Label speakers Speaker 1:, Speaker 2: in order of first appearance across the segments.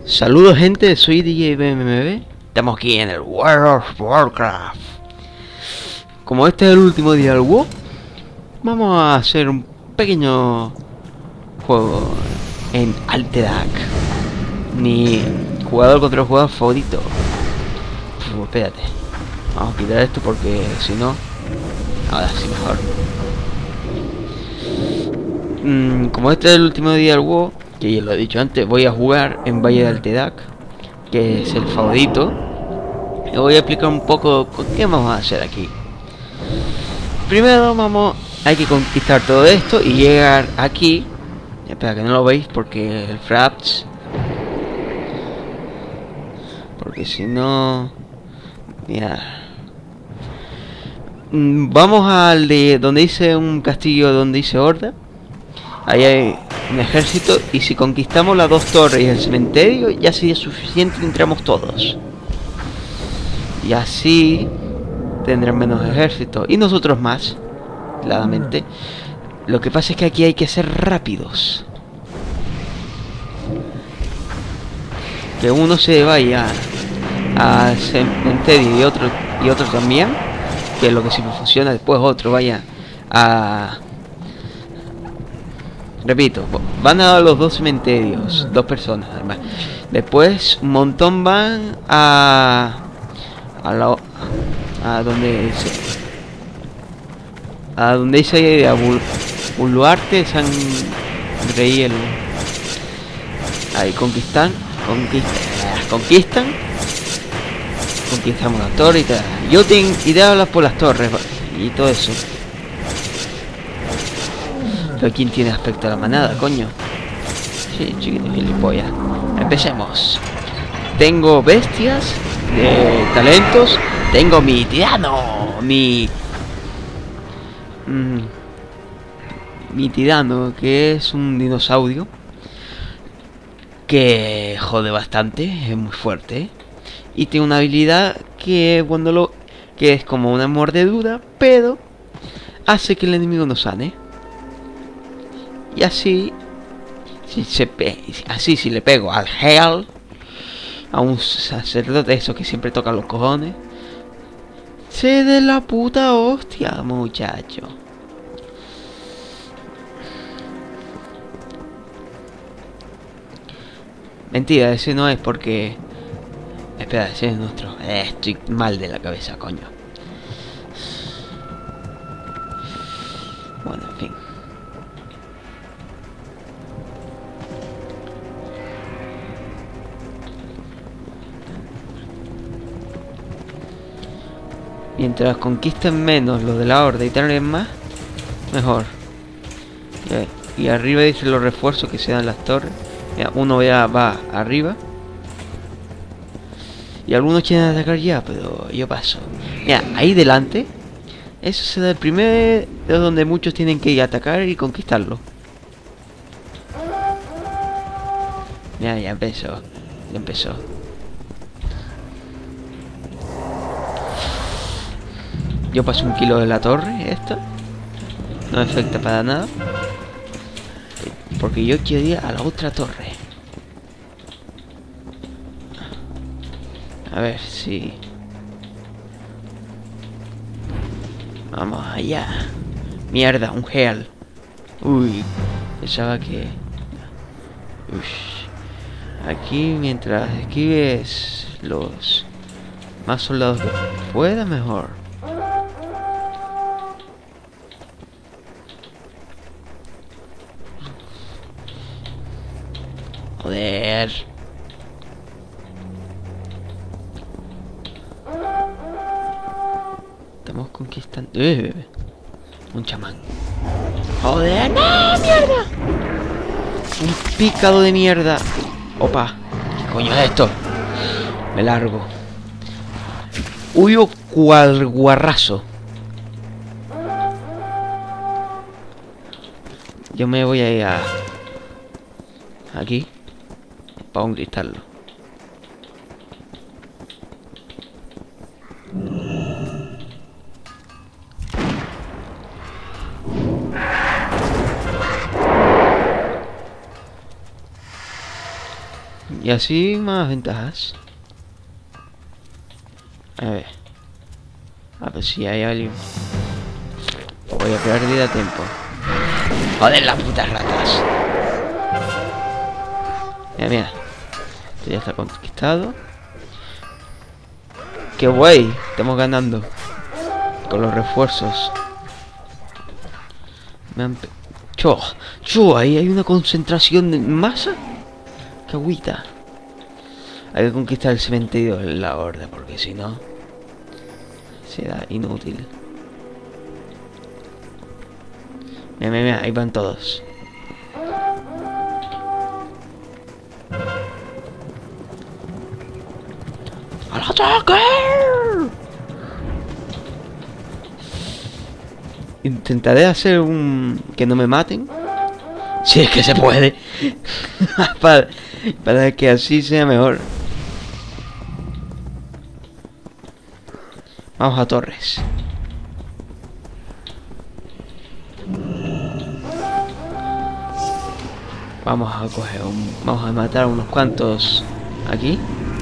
Speaker 1: Saludos gente, soy DJ BMB. Estamos aquí en el World of Warcraft. Como este es el último día del WoW, vamos a hacer un pequeño juego en Alterac. Mi jugador contra el jugador favorito. Espérate, vamos a quitar esto porque si no, ahora sí mejor. Como este es el último día del WoW, que ya lo he dicho antes, voy a jugar en Valle de Alterac, que es el favorito. Y voy a explicar un poco qué vamos a hacer aquí. Primero hay que conquistar todo esto y llegar aquí. Espera que no lo veis porque el Fraps, porque si no, mira. Vamos al de donde dice un castillo, donde dice Horda. Ahí hay un ejército y si conquistamos las dos torres y el cementerio ya sería suficiente y entramos todos. Y así tendrán menos ejército y nosotros más, claramente. Lo que pasa es que aquí hay que ser rápidos. Que uno se vaya al cementerio y otro también, que es lo que siempre funciona. Después otro vaya a... Repito, van a los dos cementerios, dos personas. Después un montón van a donde dice Buluarte, San Rey, ahí conquistamos la torre y tal. Yo tengo ideas por las torres y todo eso. Pero ¿quién tiene aspecto a la manada, coño? Sí, chiquito gilipollas. Empecemos. Tengo bestias de talentos. Tengo mi tirano. Mi tirano, que es un dinosaurio que jode bastante, es muy fuerte. Y tiene una habilidad que que es como una mordedura, pero hace que el enemigo no sane. Y así, si le pego al Hell, a un sacerdote, eso que siempre toca los cojones, se de la puta hostia, muchacho. Mentira, ese no es porque... Espera, ese es nuestro... estoy mal de la cabeza, coño. Bueno, en fin. Mientras conquisten menos los de la horda y tarden más, mejor. Y arriba dice los refuerzos que se dan las torres. Mira, uno ya va arriba. Y algunos quieren atacar ya, pero yo paso. Mira, ahí delante, eso se da el primer de donde muchos tienen que ir a atacar y conquistarlo. Mira, ya empezó. Yo paso 1 kilo de la torre, esta. No me afecta para nada. Porque yo quiero ir a la otra torre. A ver si... Vamos allá. Mierda, un Heal. Uy, pensaba que... Uy. Aquí mientras esquives los más soldados que pueda, mejor. Joder. Estamos conquistando... un chamán. Joder, no, mierda. Un pícaro de mierda. Opa, ¿qué coño es esto? Me largo. Huyo cual guarrazo. Yo me voy a ir a... aquí. Para conquistarlo. Y así más ventajas. A ver si hay alguien. Voy a perder tiempo. Joder, las putas ratas. Mira, mira. Esto ya está conquistado. ¡Qué guay! Estamos ganando. Con los refuerzos. Ahí hay una concentración de masa. ¡Qué agüita! Hay que conquistar el cementerio de la horda, porque si no será inútil. Mira, mira, mira, ahí van todos. ¡Al ataque! Intentaré hacer un... que no me maten. Si es que se puede. para que así sea mejor. Vamos a torres. Vamos a coger vamos a matar a unos cuantos aquí.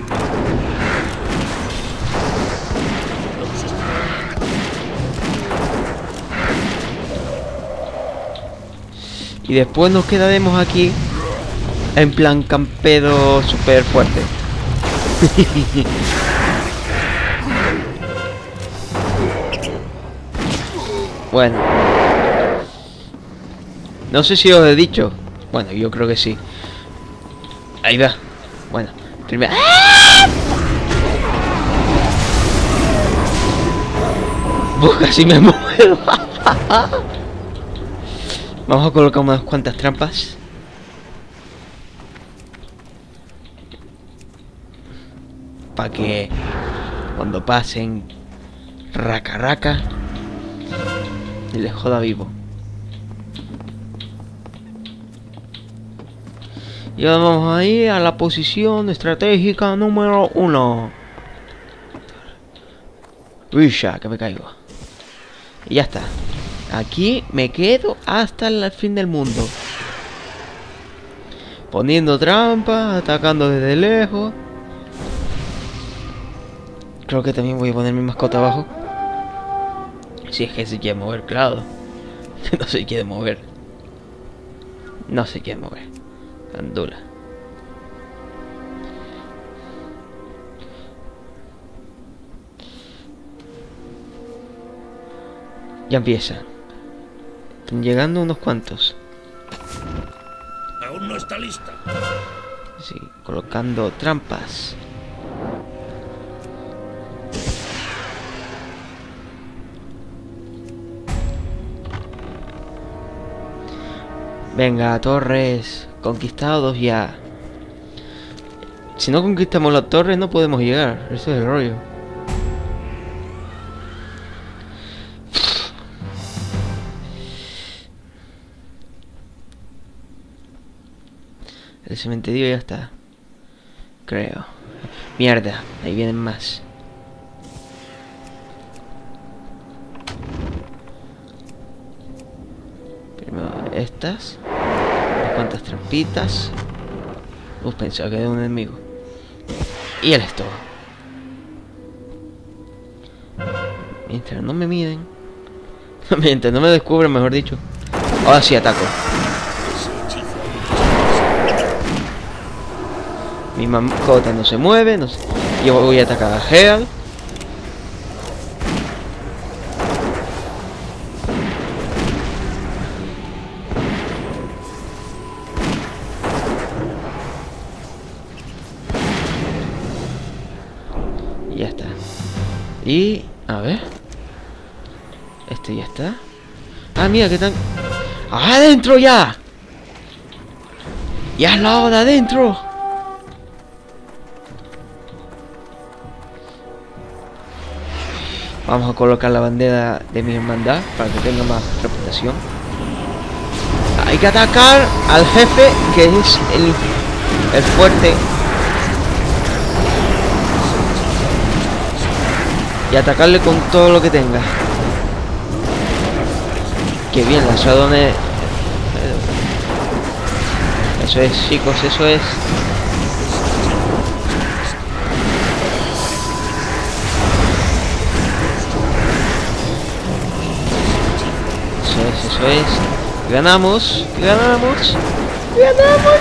Speaker 1: Y después nos quedaremos aquí en plan campero super fuerte. Bueno, no sé si os he dicho. Bueno, yo creo que sí. Ahí va. Bueno, primero. Casi me muero. Vamos a colocar unas cuantas trampas. Para que cuando pasen raca les joda vivo. Y ahora vamos a ir a la posición estratégica número 1. Uy, ya, que me caigo. Y ya está. Aquí me quedo hasta el fin del mundo. Poniendo trampas, atacando desde lejos. Creo que también voy a poner mi mascota abajo. Si es que se quiere mover, claro. No se quiere mover. No se quiere mover. Andula. Ya empieza. Están llegando unos cuantos.
Speaker 2: Aún no está lista.
Speaker 1: Sí, colocando trampas. Venga, torres, conquistados ya. Si no conquistamos las torres no podemos llegar. Eso es el rollo. El cementerio ya está. Creo. Mierda, ahí vienen más. Primero estas. Unas cuantas trampitas. Pensaba que era un enemigo. Y el esto. Mientras no me miden. Mientras no me descubren, mejor dicho. Ahora sí ataco. Mi mascota no se mueve, no sé. Yo voy a atacar a Heal. Y ya está. Y... a ver. Este ya está. Ah, mira que están... ¡adentro ya! ¡Ya es la hora adentro! Vamos a colocar la bandera de mi hermandad para que tenga más reputación. Hay que atacar al jefe, que es el fuerte. Y atacarle con todo lo que tenga. Que bien, las adones. Eso es, chicos, eso es. Eso es. Ganamos. Ganamos. Ganamos.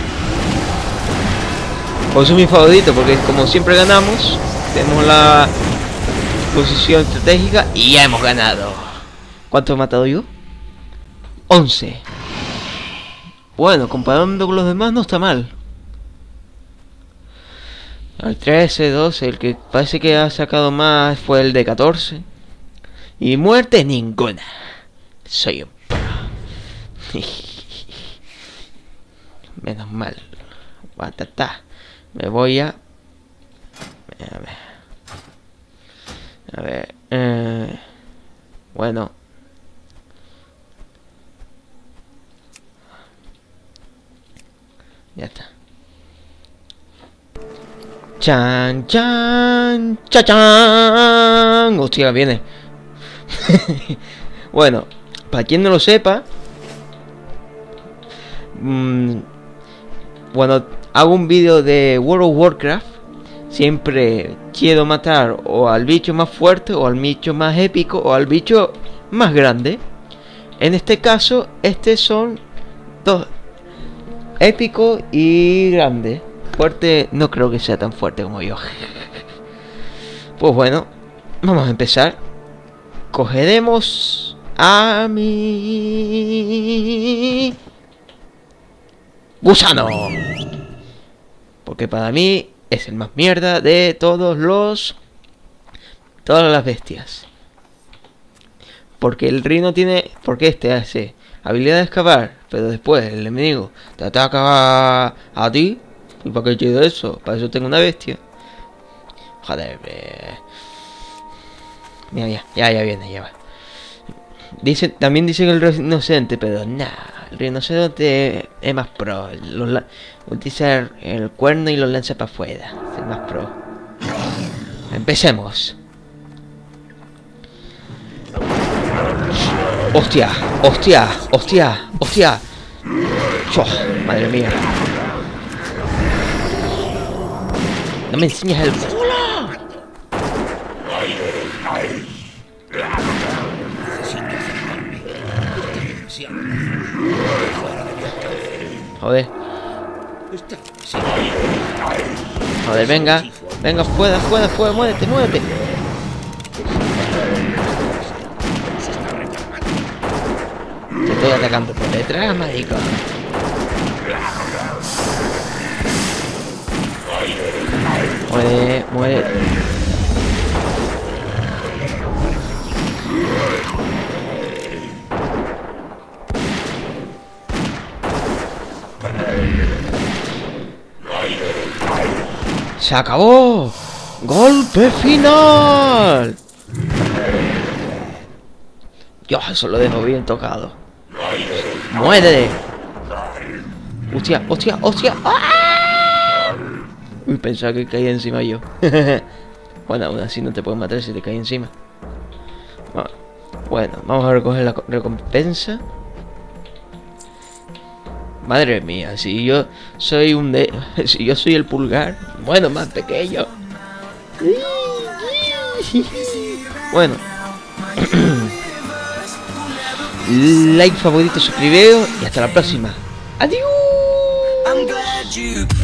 Speaker 1: Por eso es mi favorito, porque como siempre ganamos, tenemos la posición estratégica y ya hemos ganado. ¿Cuánto he matado yo? 11. Bueno, comparando con los demás no está mal. El 13, 12, el que parece que ha sacado más fue el de 14. Y muerte ninguna. Soy un pro. Menos mal. Guatata. Me voy a... A ver. Bueno. Ya está. Chan, chan, cha, chan. Hostia, viene. Bueno, para quien no lo sepa, cuando hago un vídeo de World of Warcraft, siempre quiero matar o al bicho más fuerte, o al bicho más épico, o al bicho más grande. En este caso, son dos: épico y grande. Fuerte no creo que sea tan fuerte como yo. Pues bueno, vamos a empezar. Cogeremos a mi gusano, porque para mí es el más mierda de todas las bestias. Porque el rino tiene... Porque este hace habilidad de excavar, pero después el enemigo te ataca a ti. ¿Y para qué quiero eso? Para eso tengo una bestia. Joder. Mira, ya viene, ya va. También dice que el rinoceronte, pero nada, el rinoceronte es más pro. Utiliza el cuerno y lo lanza para afuera. Es más pro. Empecemos. Hostia, hostia, hostia, hostia. Oh, madre mía. No me enseñas el culo. Joder. Joder, venga. Venga, fuera, muévete. Te estoy atacando por detrás, marico. Muere. ¡Se acabó! ¡Golpe final! Dios, eso lo dejo bien tocado. ¡Muere! ¡Hostia! ¡Ah! Uy, pensaba que caía encima yo. Bueno, aún así no te puedes matar si te cae encima. Bueno, vamos a recoger la recompensa. Madre mía, si yo soy si yo soy el pulgar, bueno, más pequeño. Bueno. Like, favorito, suscribiros y hasta la próxima. Adiós.